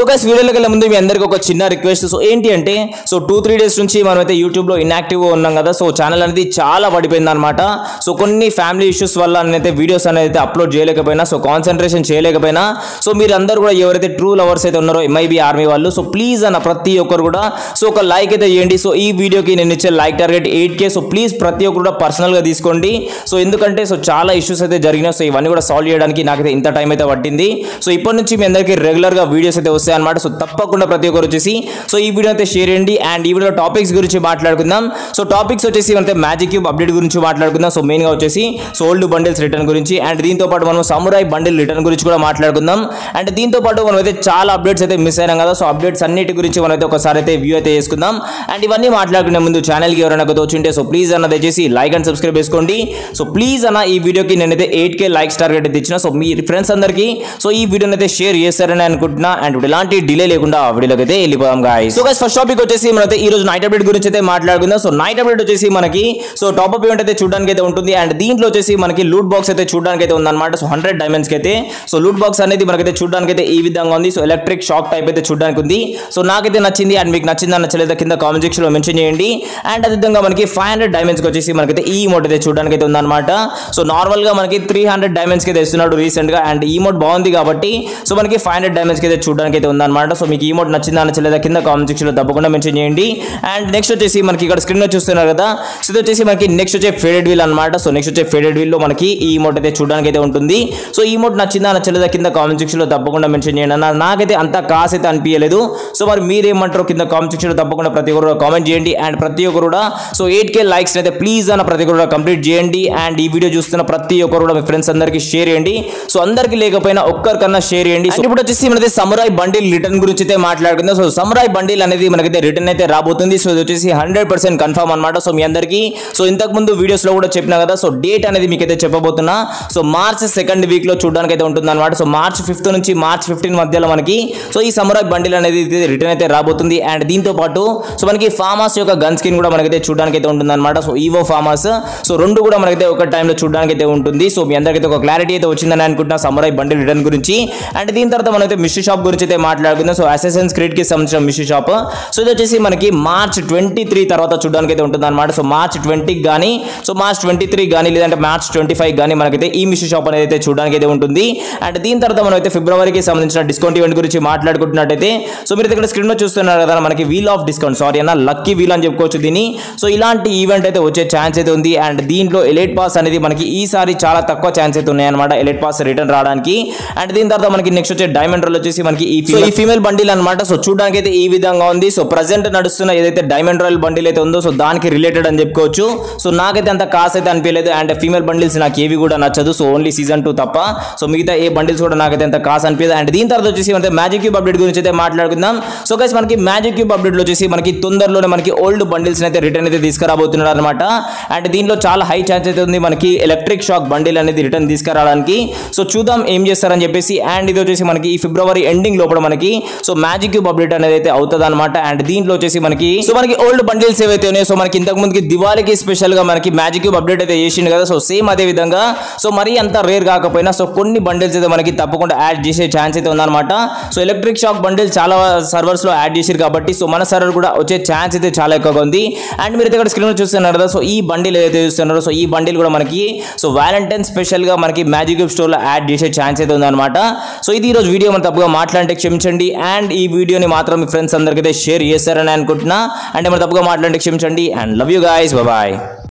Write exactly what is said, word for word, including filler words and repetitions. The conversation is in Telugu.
సో గైస్ వీడియోలోకి వెళ్ళే ముందు మీ అందరికీ ఒక చిన్న రిక్వెస్ట్. సో ఏంటి అంటే సో టూ త్రీ డేస్ నుంచి మనమైతే యూట్యూబ్లో ఇన్యాక్టివ్గా ఉన్నాం కదా. సో ఛానల్ అనేది చాలా పడిపోయింది అనమాట. సో కొన్ని ఫ్యామిలీ ఇష్యూస్ వల్ల నేనైతే వీడియోస్ అనేది అప్లోడ్ చేయలేకపోయినా, సో కాన్సన్ట్రేషన్ చేయలేకపోయినా. సో మీరు అందరూ కూడా ఎవరైతే ట్రూ లవర్స్ అయితే ఉన్నారో ఎంఐబి ఆర్మీ వాళ్ళు, సో ప్లీజ్ అన్న ప్రతి ఒక్కరు కూడా సో ఒక లైక్ అయితే చేయండి. సో ఈ వీడియోకి నేను ఇచ్చే like target eight K. So please ప్రతి ఒక్కరు కూడా పర్సనల్గా తీసుకోండి. సో ఎందుకంటే సో చాలా ఇష్యూస్ అయితే జరిగినాయి. సో ఇవన్నీ కూడా సాల్వ్ చేయడానికి నాకైతే ఇంత టైం అయితే పట్టింది. సో ఇప్పటి నుంచి మీ అందరికీ రెగ్యులర్గా వీడియోస్ అయితే వస్తాయి అనమాట. సో తప్పకుండా ప్రతి ఒక్కరు వచ్చేసి సో ఈ వీడియో అయితే షేర్ చేయండి. అండ్ ఈ వీడియో టాపిక్స్ గురించి మాట్లాడుకుందాం. సో టాపిక్స్ వచ్చేసి అంటే మ్యాజిక్ క్యూబ్ అప్డేట్ గురించి మాట్లాడుకుందాం. సో మెయిన్గా వచ్చేసి సో ఓల్డ్ బండిల్స్ రిటర్న్ గురించి, అండ్ దీంతో పాటు మనం సమురాయ్ బండిల్ రిటర్న్ గురించి కూడా మాట్లాడుకుందాం. అండ్ దీంతో పాటు మనం అయితే చాలా అప్డేట్స్ అయితే మిస్ అయినాం కదా. సో అప్డేట్స్ అన్నిటి గురించి మనం అయితే ఒకసారి అయితే వ్యూ అయితే చేసుకుందాం. అండ్ ఇవన్నీ మాట్లాడుకునే ముందు ఛానల్కి ఎవరైనా కొత్త వచ్చి ఉంటే సో ప్లీజ్ అన్న దయచేసి లైక్ అండ్ సబ్స్క్రైబ్ చేసుకోండి. సో ప్లీజ్ అన్న ఈ వీడియోకి నేనైతే ఎయిట్ కే లైక్స్ టార్గెట్ అయితే ఇచ్చిన. సో మీ ఫ్రెండ్స్ అందరికీ సో ఈ వీడియోని అయితే షేర్ చేస్తారని అనుకుంటున్నా. అండ్ ఎలాంటి డిలే లేకుండా ఆ వీడియోకి అయితే వెళ్ళిపోదాం guys. So guys first topic వచ్చేసి మనైతే ఈ రోజు నైట్ అప్డేట్ గురించి అయితే మాట్లాడుకుందాం. సో నైట్ అప్డేట్ వచ్చేసి మనకి సో టాప్ అప్ ఈవెంట్ అయితే చూడడానికి అయితే ఉంటుంది. అండ్ దీంట్లో వచ్చేసి మనకి లూట్ బాక్స్ అయితే చూడడానికి అయితే ఉందన్నమాట. సో హండ్రెడ్ డైమండ్స్ కి అయితే సో లూట్ బాక్స్ అనేది మనకైతే చూడడానికి అయితే ఈ విధంగా ఉంది. సో ఎలక్ట్రిక్ షాక్ టైప్ అయితే చూడడానికి ఉంది. సో నాకైతే నచ్చింది. అండ్ మీకు నచ్చిందా నచ్చలేదా కింద కామెంట్ సెక్షన్ లో మెన్షన్ చేయండి. అండ్ అదే విధంగా మనకి ఫైవ్ హండ్రెడ్ డైమండ్స్ కి వచ్చేసి మనకైతే ఈ మోడ్ అయితే చూడడానికి అయితే ఉందన్నమాట. సో నార్మల్ గా మనకి త్రీ హండ్రెడ్ డైమండ్స్ కి అయితే ఇస్తున్నాడు రీసెంట్ గా. అండ్ ఈ మోడ్ బాగుంది కాబట్టి సో మనకి ఫైవ్ హండ్రెడ్ డైమండ్స్ కి అయితే చూడడానికి అయితే ఉందన్నమాట. సో మీకు ఈ మోడ్ నచ్చిందా నచ్చలేదా కింద కామెంట్ సెక్షన్ లో తప్పకుండా మెన్షన్ చేయండి. అండ్ నెక్స్ట్ వచ్చేసి మనకి ఇక్కడ స్క్రీన్ లో చూస్తున్నారు కదా. సో ఇది వచ్చేసి మనకి నెక్స్ట్ వచ్చే ఫేడెడ్ వీల్ అనమాట. సో నెక్స్ట్ వచ్చే ఫేడెడ్ వీల్ లో మనకి ఈ మోడ్ అయితే చూడడానికి అయితే ఉంటుంది. సో ఈ మోడ్ నచ్చిందా నచ్చలేదా కింద కామెంట్ సెక్షన్ లో తప్పకుండా మెన్షన్ చేయండి అన్న. నాకైతే అంత కాస్ అయితే అనిపించలేదు. సో మరి మీరేమంటారో కింద కామెంట్ సెక్షన్ లో తప్పకుండా ప్రతి ఒక్కరు కామెంట్ చేయండి. అండ్ ప్రతి ఒక్కరు కూడా సో ఎయిట్ కే లైక్స్ అయితే ప్లీజ్ అన్న ప్రతి ఒక్కరు కంప్లీట్ చేయండి. అండ్ ఈ వీడియో చూస్తున్న ప్రతి ఒక్కరు కూడా మీ ఫ్రెండ్స్ అందరికీ షేర్ చేయండి. సో అందరికీ లేకపోయినా ఒక్కరికన్నా షేర్ చేయండి. సో ఇప్పుడు వచ్చేసి మనైతే సమురాయ్ బండిల్ రిటర్న్ గురించి అయితే మాట్లాడుకుందాం. సో సమురాయ్ బండిల్ అనేది మనకైతే రిటర్న్ అయితే రాబోతుంది. సో ఇది వచ్చేసి హండ్రెడ్ పర్సెంట్ కన్ఫర్మ్ అనమాట. సో మీ అందరికీ సో ఇంతకు ముందు వీడియోస్ లో కూడా చెప్పినా కదా. సో డేట్ అనేది మీకైతే చెప్పబోతున్నా. సో మార్చ్ సెకండ్ వీక్ లో చూడడానికి అయితే ఉంటుంది అనమాట. సో మార్చ్ ఫిఫ్త్ నుంచి మార్చ్ ఫిఫ్టీన్ మధ్యలో మనకి సో ఈ సమురాయ్ బండిల్ అనేది రిటర్న్ అయితే రాబోతుంది. అండ్ దీంతో పాటు సో మనకి ఫార్మాస్ యొక్క గన్ స్కిన్ కూడా మనకైతే చూడడానికి అయితే ఉంటుంది అనమాట. సో ఈవో ఫార్మాస్ సో రెండు కూడా మనకైతే ఒక టైంలో చూడడానికి అయితే ఉంటుంది. సో మీ అందరికైతే ఒక క్లారిటీ అయితే వచ్చిందని అనుకుంటున్నా సమురాయ్ బండిల్ రిటర్న్ గురించి. అండ్ దీని తర్వాత మనమైతే మిస్టరీ షాప్ గురించి అయితే మాట్లాడుకుందాం. సో అసాసిన్స్ క్రీడ్ కి సంబంధించిన మిస్టరీ షాప్. సో ఇది వచ్చేసి మనకి మార్చ్ ట్వంటీ త్రీ తర్వాత చూడడానికి అయితే ఉంటుంది అనమాట. సో మార్చ్ ట్వంటీకి కానీ సో మార్చ్ ట్వంటీ త్రీ కానీ లేదంటే మార్చ్ ట్వంటీ ఫైవ్ కానీ మనకైతే ఈ మిస్టరీ షాప్ అనేది అయితే చూడడానికి అయితే ఉంటుంది. అండ్ దీని తర్వాత మనం అయితే ఫిబ్రవరికి సంబంధించిన డిస్కౌంట్ ఈవెంట్ గురించి మాట్లాడుకుంటున్నట్టయితే సో మీరు ఇక్కడ స్క్రీన్ లో చూస్తున్నారు కదా మనకి వీల్ ఆఫ్ డిస్కౌంట్, సారీ అన్న లక్కీ వీల్ అని చెప్పుకోవచ్చు దీన్ని. సో ఇలాంటి ఈవెంట్ అయితే వచ్చే ఛాన్స్ అయితే ఉంది. అండ్ దీంట్లో ఎలైట్ పాస్ అనేది మనకి ఈసారి చాలా తక్కువ ఛాన్స్ అయితే ఉన్నాయి అనమాట ఎలైట్ పాస్ రిటర్న్ రావడానికి. అండ్ దీని తర్వాత మనకి నెక్స్ట్ వచ్చే డైమండ్ రోల్ వచ్చేసి మనకి ఈ ఈ ఫీమేల్ బండిల్ అనమాట. సో చూడడానికి అయితే ఈ విధంగా ఉంది. సో ప్రజెంట్ నడుస్తున్న ఏదైతే డైమండ్ రాయల్ బండిల్ అయితే ఉందో సో దానికి రిలేటెడ్ అని చెప్పుకోవచ్చు. సో నాకైతే అంత కాస్ అయితే అనిపించలేదు. అండ్ ఫీమేల్ బండిల్స్ నాకు ఏవి కూడా నచ్చదు. సో ఓన్లీ సీజన్ టూ తప్ప సో మిగతా ఏ బండిల్స్ కూడా నాకైతే అంత కాస్ అనిపించదు. అండ్ దీని తర్వాత వచ్చేసి మనకి మ్యాజిక్ క్యూబ్ అప్డేట్ గురించి అయితే మాట్లాడుకుందాం. సో గైస్ మనకి మ్యాజిక్ క్యూబ్ అప్డేట్ లో వచ్చేసి మనకి తొందరలోనే మనకి ఓల్డ్ బండిల్స్ అయితే రిటర్న్ అయితే తీసుకురాబోతున్నారు అనమాట. అండ్ దీంట్లో చాలా హై ఛాన్స్ అయితే ఉంది మనకి ఎలక్ట్రిక్ షాక్ బండిల్ అనేది రిటర్న్ తీసుకురావడానికి. సో చూద్దాం ఏం చేస్తారని చెప్పేసి. అండ్ ఇది వచ్చేసి మనకి ఈ ఫిబ్రవరి ఎండింగ్ లోపల మనకి సో మ్యాజిక్ క్యూబ్ అప్డేట్ అనేది అయితే అవుతుంది అనమాట. అండ్ దీంట్లో వచ్చేసి మనకి సో మనకి ఓల్డ్ బండిల్స్ ఏవైతే ఉన్నాయో సో మనకి ఇంతకు ముందుకి దివాళీకి స్పెషల్ గా మనకి మ్యాజిక్ క్యూబ్ అప్డేట్ అయితే చేసిండు కదా. సో సేమ్ అదే విధంగా సో మరీ అంత రేర్ కాకపోయినా సో కొన్ని బండిల్స్ అయితే మనకి తప్పకుండా యాడ్ చేసే ఛాన్స్ అయితే ఉందన్నమాట. సో ఎలక్ట్రిక్ షాక్ బండిల్ చాలా సర్వర్స్ లో యాడ్ చేశారు కాబట్టి సో మన సర్వర్ కూడా వచ్చే ఛాన్స్ అయితే చాలా ఎక్కువగా ఉంది. అండ్ మీరు ఇక్కడ స్క్రీన్ లో చూస్తున్నారు కదా. సో ఈ బండిల్ ఏదైతే చూస్తున్నారో సో ఈ బండిల్ కూడా మనకి సో వ్యాలంటైన్ స్పెషల్ గా మనకి మ్యాజిక్ క్యూబ్ స్టోర్ లో యాడ్ చేసే ఛాన్స్ అయితే ఉందన్నమాట. సో ఇది ఈ రోజు వీడియో మనం తప్పుగా మాట్లాడితే క్షమించండి. అండ్ ఈ వీడియోని మాత్రం మీ ఫ్రెండ్స్ అందరికీ షేర్ చేస్తారని అనుకుంటున్నా. అంటే మనం తప్పుగా మాట్లాడితే క్షమించండి. And love you guys, bye.